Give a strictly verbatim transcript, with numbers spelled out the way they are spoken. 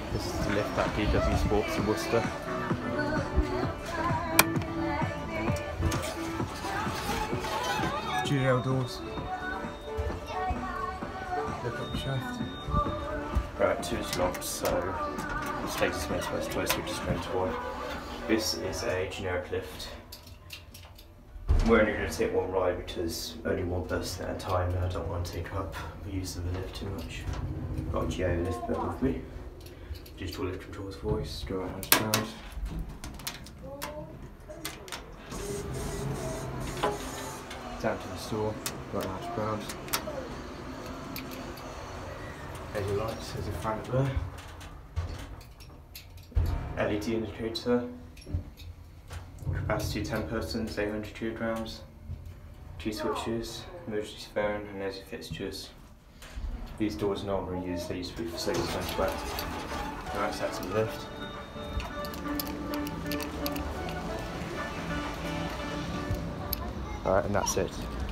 This is the lift at D W Sports in Worcester. Studio doors. Look up the shaft. Right, two slots, so Slaters Menswear choice, which is going to one. This is a generic lift. We're only going to take one ride because only one person at a time, and I don't want to take up the use of the lift too much. Got a G O lift belt with me. Digital lift controls voice, go right hand round. Down to the store, right hand round. There's your lights, there's a fan up there. L E D indicator. Capacity ten persons, eight hundred kilograms. Two switches, emergency phone, and there's your fixtures. These doors are not really used, they used to be for Slaters Menswear. Right, so that's the lift. Alright, and that's it.